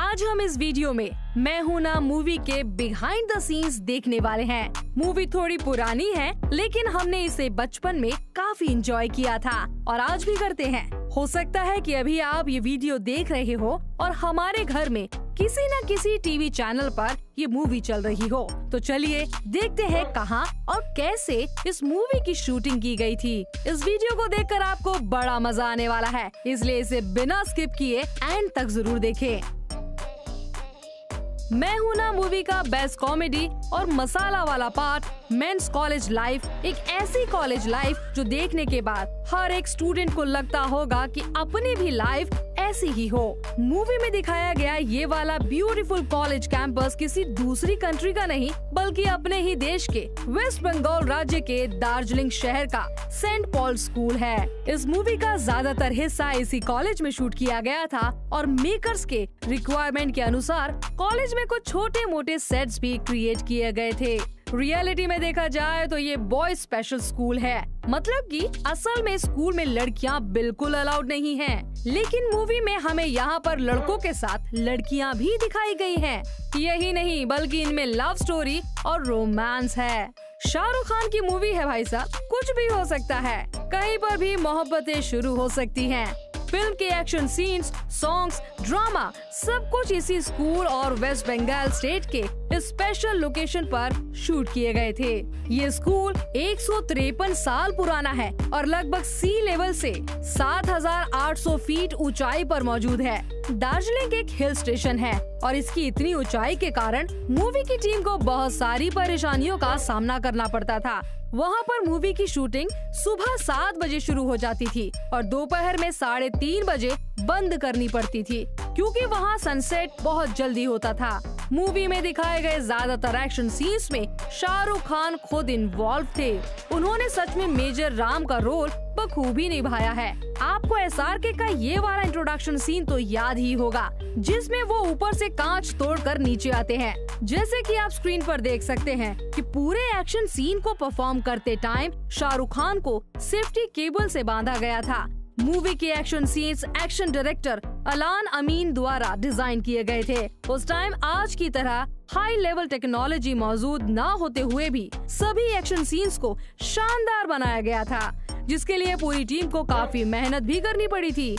आज हम इस वीडियो में मैं हूं ना मूवी के बिहाइंड द सीन्स देखने वाले हैं। मूवी थोड़ी पुरानी है लेकिन हमने इसे बचपन में काफी एंजॉय किया था और आज भी करते हैं। हो सकता है कि अभी आप ये वीडियो देख रहे हो और हमारे घर में किसी न किसी टीवी चैनल पर ये मूवी चल रही हो। तो चलिए देखते हैं कहां और कैसे इस मूवी की शूटिंग की गई थी। इस वीडियो को देखकर आपको बड़ा मजा आने वाला है, इसलिए इसे बिना स्किप किए एंड तक जरूर देखें। मैं हूं ना मूवी का बेस्ट कॉमेडी और मसाला वाला पार्ट मेंस कॉलेज लाइफ, एक ऐसी कॉलेज लाइफ जो देखने के बाद हर एक स्टूडेंट को लगता होगा कि अपनी भी लाइफ ऐसी ही हो। मूवी में दिखाया गया ये वाला ब्यूटीफुल कॉलेज कैंपस किसी दूसरी कंट्री का नहीं बल्कि अपने ही देश के वेस्ट बंगाल राज्य के दार्जिलिंग शहर का सेंट पॉल स्कूल है। इस मूवी का ज्यादातर हिस्सा इसी कॉलेज में शूट किया गया था और मेकर्स के रिक्वायरमेंट के अनुसार कॉलेज में कुछ छोटे मोटे सेट्स भी क्रिएट किए गए थे। रियलिटी में देखा जाए तो ये बॉय स्पेशल स्कूल है, मतलब कि असल में स्कूल में लड़कियां बिल्कुल अलाउड नहीं हैं। लेकिन मूवी में हमें यहाँ पर लड़कों के साथ लड़कियां भी दिखाई गई हैं। यही नहीं बल्कि इनमें लव स्टोरी और रोमांस है। शाहरुख खान की मूवी है भाई साहब, कुछ भी हो सकता है, कहीं पर भी मोहब्बतें शुरू हो सकती हैं। फिल्म के एक्शन सीन्स, सॉन्ग्स, ड्रामा सब कुछ इसी स्कूल और वेस्ट बंगाल स्टेट के स्पेशल लोकेशन पर शूट किए गए थे। ये स्कूल 153 साल पुराना है और लगभग सी लेवल से 7,800 फीट ऊंचाई पर मौजूद है। दार्जिलिंग एक हिल स्टेशन है और इसकी इतनी ऊंचाई के कारण मूवी की टीम को बहुत सारी परेशानियों का सामना करना पड़ता था। वहाँ पर मूवी की शूटिंग सुबह 7 बजे शुरू हो जाती थी और दोपहर में 3:30 बजे बंद करनी पड़ती थी क्योंकि वहाँ सनसेट बहुत जल्दी होता था। मूवी में दिखाए गए ज्यादातर एक्शन सीन्स में शाहरुख खान खुद इन्वॉल्व थे। उन्होंने सच में मेजर राम का रोल बखूबी निभाया है। आपको SRK का ये वाला इंट्रोडक्शन सीन तो याद ही होगा जिसमें वो ऊपर से कांच तोड़कर नीचे आते हैं। जैसे कि आप स्क्रीन पर देख सकते हैं कि पूरे एक्शन सीन को परफॉर्म करते टाइम शाहरुख खान को सेफ्टी केबल से बांधा गया था। मूवी के एक्शन सीन्स एक्शन डायरेक्टर अलान अमीन द्वारा डिजाइन किए गए थे। उस टाइम आज की तरह हाई लेवल टेक्नोलॉजी मौजूद न होते हुए भी सभी एक्शन सीन्स को शानदार बनाया गया था, जिसके लिए पूरी टीम को काफी मेहनत भी करनी पड़ी थी।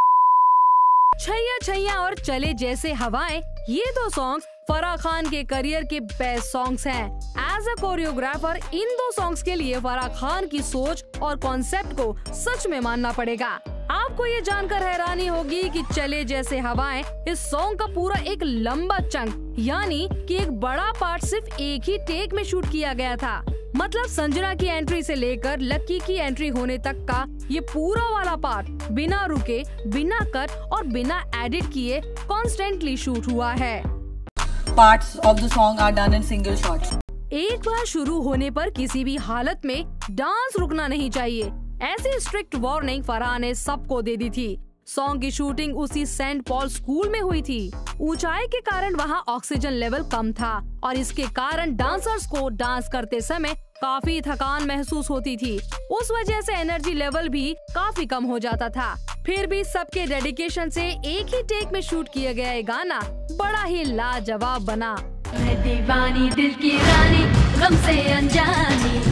छैया छैया और चले जैसे हवाएं, ये दो सॉन्ग्स फराह खान के करियर के बेस्ट सॉन्ग्स हैं। एज अ कोरियोग्राफर इन दो सॉन्ग्स के लिए फराह खान की सोच और कॉन्सेप्ट को सच में मानना पड़ेगा। आपको ये जानकर हैरानी होगी कि चले जैसे हवाएं इस सॉन्ग का पूरा एक लंबा चंक यानी कि एक बड़ा पार्ट सिर्फ एक ही टेक में शूट किया गया था। मतलब संजना की एंट्री से लेकर लक्की की एंट्री होने तक का ये पूरा वाला पार्ट बिना रुके, बिना कट और बिना एडिट किए कॉन्स्टेंटली शूट हुआ है। Parts of the song are done in single shots. एक बार शुरू होने पर किसी भी हालत में डांस रुकना नहीं चाहिए, ऐसी स्ट्रिक्ट वार्निंग फराह ने सबको दे दी थी। सॉन्ग की शूटिंग उसी सेंट पॉल स्कूल में हुई थी। ऊंचाई के कारण वहाँ ऑक्सीजन लेवल कम था और इसके कारण डांसर्स को डांस करते समय काफी थकान महसूस होती थी। उस वजह से एनर्जी लेवल भी काफी कम हो जाता था। फिर भी सबके डेडिकेशन से एक ही टेक में शूट किया गया ये गाना बड़ा ही लाजवाब बना। मैं दीवानी दिल की रानी गम से अनजानी।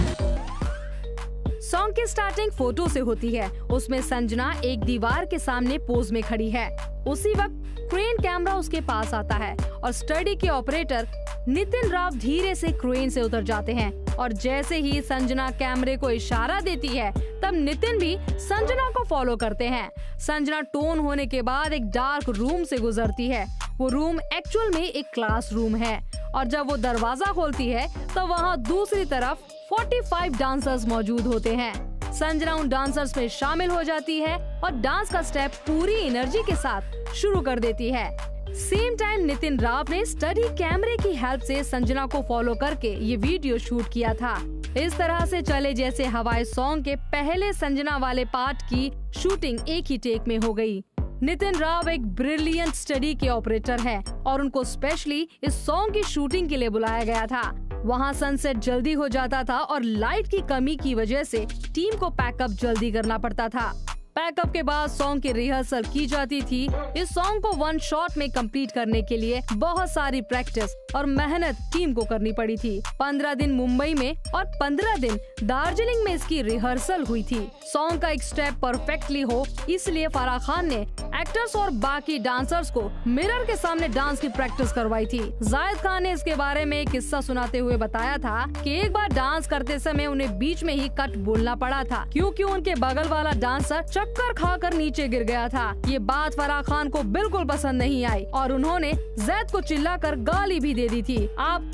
सॉन्ग की स्टार्टिंग फोटो से होती है। उसमें संजना एक दीवार के सामने पोज में खड़ी है। उसी वक्त क्रेन कैमरा उसके पास आता है और स्टडी के ऑपरेटर नितिन राव धीरे से क्रेन से उतर जाते हैं और जैसे ही संजना कैमरे को इशारा देती है तब नितिन भी संजना को फॉलो करते हैं। संजना टोन होने के बाद एक डार्क रूम से गुजरती है। वो रूम एक्चुअल में एक क्लास रूम है और जब वो दरवाजा खोलती है तो वहाँ दूसरी तरफ 45 डांसर्स मौजूद होते हैं। संजना उन डांसर्स में शामिल हो जाती है और डांस का स्टेप पूरी एनर्जी के साथ शुरू कर देती है। सेम टाइम नितिन राव ने स्टडी कैमरे की हेल्प से संजना को फॉलो करके ये वीडियो शूट किया था। इस तरह से चले जैसे हवाएं सॉन्ग के पहले संजना वाले पार्ट की शूटिंग एक ही टेक में हो गई। नितिन राव एक ब्रिलियंट स्टडी के ऑपरेटर हैं और उनको स्पेशली इस सॉन्ग की शूटिंग के लिए बुलाया गया था। वहाँ सनसेट जल्दी हो जाता था और लाइट की कमी की वजह से टीम को पैकअप जल्दी करना पड़ता था। पैकअप के बाद सॉन्ग की रिहर्सल की जाती थी। इस सॉन्ग को 1 शॉट में कंप्लीट करने के लिए बहुत सारी प्रैक्टिस और मेहनत टीम को करनी पड़ी थी। 15 दिन मुंबई में और 15 दिन दार्जिलिंग में इसकी रिहर्सल हुई थी। सॉन्ग का एक स्टेप परफेक्टली हो, इसलिए फराह खान ने एक्टर्स और बाकी डांसर्स को मिरर के सामने डांस की प्रैक्टिस करवाई थी। जाहिद खान ने इसके बारे में एक किस्सा सुनाते हुए बताया था कि एक बार डांस करते समय उन्हें बीच में ही कट बोलना पड़ा था, क्योंकि उनके बगल वाला डांसर चक्कर खाकर नीचे गिर गया था। ये बात फराह खान को बिल्कुल पसंद नहीं आई और उन्होंने जैद को चिल्लाकर गाली भी दे दी थी।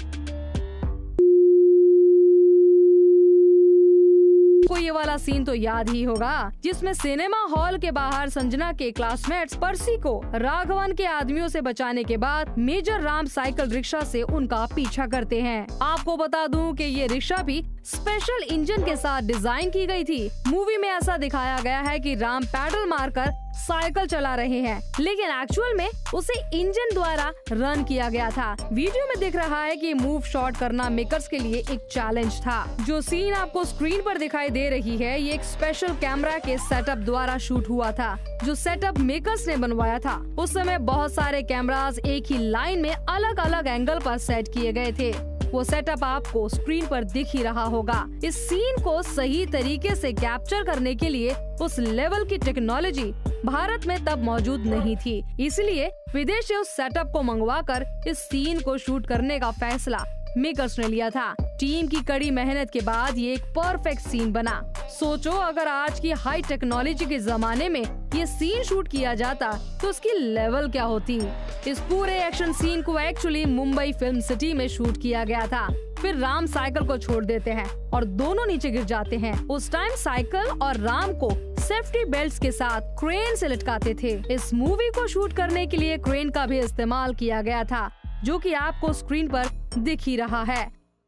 आपको ये वाला सीन तो याद ही होगा, जिसमें सिनेमा हॉल के बाहर संजना के क्लासमेट्स पर्सी को राघवन के आदमियों से बचाने के बाद मेजर राम साइकिल रिक्शा से उनका पीछा करते हैं। आपको बता दूं कि ये रिक्शा भी स्पेशल इंजन के साथ डिजाइन की गई थी। मूवी में ऐसा दिखाया गया है कि राम पैडल मारकर साइकिल चला रहे हैं, लेकिन एक्चुअल में उसे इंजन द्वारा रन किया गया था। वीडियो में दिख रहा है कि मूव शॉट करना मेकर्स के लिए एक चैलेंज था। जो सीन आपको स्क्रीन पर दिखाई दे रही है, ये एक स्पेशल कैमरा के सेटअप द्वारा शूट हुआ था, जो सेटअप मेकर्स ने बनवाया था। उस समय बहुत सारे कैमरास एक ही लाइन में अलग अलग एंगल पर सेट किए गए थे। वो सेटअप आपको स्क्रीन पर दिख ही रहा होगा। इस सीन को सही तरीके से कैप्चर करने के लिए उस लेवल की टेक्नोलॉजी भारत में तब मौजूद नहीं थी, इसलिए विदेश से उस सेटअप को मंगवाकर इस सीन को शूट करने का फैसला मेकर्स ने लिया था। टीम की कड़ी मेहनत के बाद ये एक परफेक्ट सीन बना। सोचो, अगर आज की हाई टेक्नोलॉजी के जमाने में ये सीन शूट किया जाता तो उसकी लेवल क्या होती। इस पूरे एक्शन सीन को एक्चुअली मुंबई फिल्म सिटी में शूट किया गया था। फिर राम साइकिल को छोड़ देते हैं और दोनों नीचे गिर जाते हैं। उस टाइम साइकिल और राम को सेफ्टी बेल्ट्स के साथ क्रेन से लटकाते थे। इस मूवी को शूट करने के लिए क्रेन का भी इस्तेमाल किया गया था, जो कि आपको स्क्रीन पर दिख ही रहा है।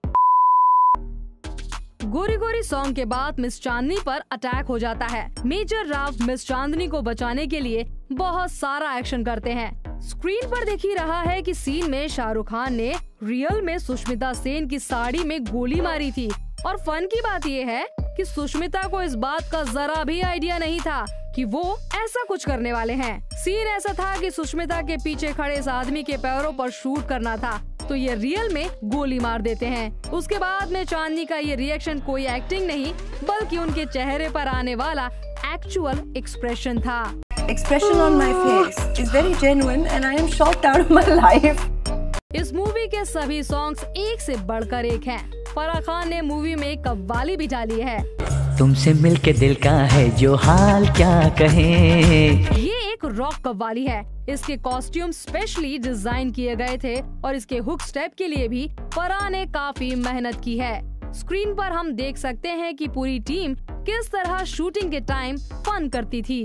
गोरी गोरी सॉन्ग के बाद मिस चांदनी पर अटैक हो जाता है। मेजर राव मिस चांदनी को बचाने के लिए बहुत सारा एक्शन करते हैं। स्क्रीन पर दिख ही रहा है कि सीन में शाहरुख खान ने रियल में सुष्मिता सेन की साड़ी में गोली मारी थी। और फन की बात यह है कि सुष्मिता को इस बात का जरा भी आइडिया नहीं था कि वो ऐसा कुछ करने वाले हैं। सीन ऐसा था कि सुष्मिता के पीछे खड़े इस आदमी के पैरों पर शूट करना था, तो ये रियल में गोली मार देते हैं। उसके बाद में चांदनी का ये रिएक्शन कोई एक्टिंग नहीं, बल्कि उनके चेहरे पर आने वाला एक्चुअल एक्सप्रेशन था। Expression on my face is very genuine and I am shocked out of my life. इस मूवी के सभी सॉन्ग्स एक से बढ़कर एक हैं। फराह खान ने मूवी में कव्वाली भी डाली है। तुमसे मिलके दिल का है जो हाल क्या कहें। ये एक रॉक कव्वाली है। इसके कॉस्ट्यूम स्पेशली डिजाइन किए गए थे और इसके हुक स्टेप के लिए भी फराह ने काफी मेहनत की है। स्क्रीन पर हम देख सकते हैं कि पूरी टीम किस तरह शूटिंग के टाइम फन करती थी।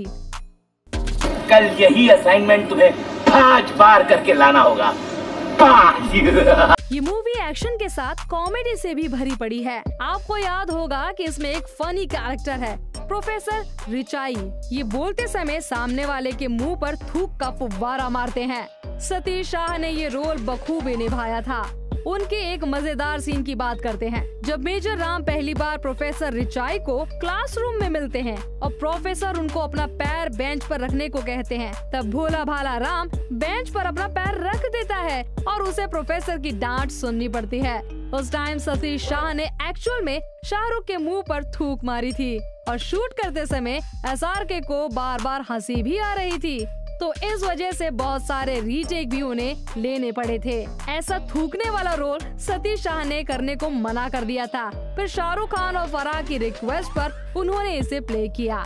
कल यही असाइनमेंट तुम्हें 5 बार करके लाना होगा। 5 ये मूवी एक्शन के साथ कॉमेडी से भी भरी पड़ी है। आपको याद होगा कि इसमें एक फनी कैरेक्टर है, प्रोफेसर रिचाई। ये बोलते समय सामने वाले के मुंह पर थूक का फुव्वारा मारते हैं। सतीश शाह ने ये रोल बखूबी निभाया था। उनके एक मजेदार सीन की बात करते हैं। जब मेजर राम पहली बार प्रोफेसर रिचाई को क्लासरूम में मिलते हैं और प्रोफेसर उनको अपना पैर बेंच पर रखने को कहते हैं, तब भोला भाला राम बेंच पर अपना पैर रख देता है और उसे प्रोफेसर की डांट सुननी पड़ती है। उस टाइम सतीश शाह ने एक्चुअल में शाहरुख के मुंह पर थूक मारी थी और शूट करते समय SRK को बार बार हंसी भी आ रही थी, तो इस वजह से बहुत सारे रीटेक भी उन्हें लेने पड़े थे। ऐसा थूकने वाला रोल सतीश शाह ने करने को मना कर दिया था। फिर शाहरुख खान और फराह की रिक्वेस्ट पर उन्होंने इसे प्ले किया।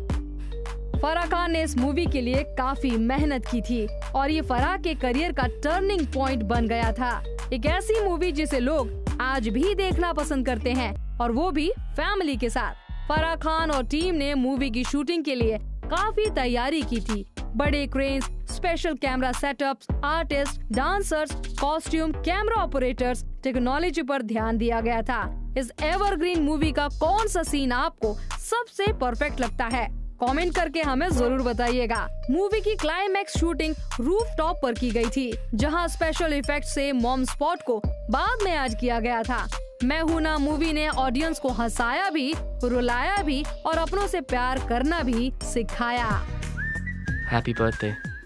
फराह खान ने इस मूवी के लिए काफी मेहनत की थी और ये फराह के करियर का टर्निंग पॉइंट बन गया था। एक ऐसी मूवी जिसे लोग आज भी देखना पसंद करते हैं और वो भी फैमिली के साथ। फराह खान और टीम ने मूवी की शूटिंग के लिए काफी तैयारी की थी। बड़े cranes, special camera setups, artist, dancers, costume, camera operators, technology पर ध्यान दिया गया था। इस एवरग्रीन मूवी का कौन सा सीन आपको सबसे परफेक्ट लगता है? कमेंट करके हमें जरूर बताइएगा। मूवी की क्लाइमैक्स शूटिंग रूफ टॉप पर की गई थी, जहां स्पेशल इफेक्ट से मॉम स्पॉट को बाद में ऐड किया गया था। मैं हूं ना मूवी ने ऑडियंस को हंसाया भी, रुलाया भी और अपनों से प्यार करना भी सिखाया। Happy birthday.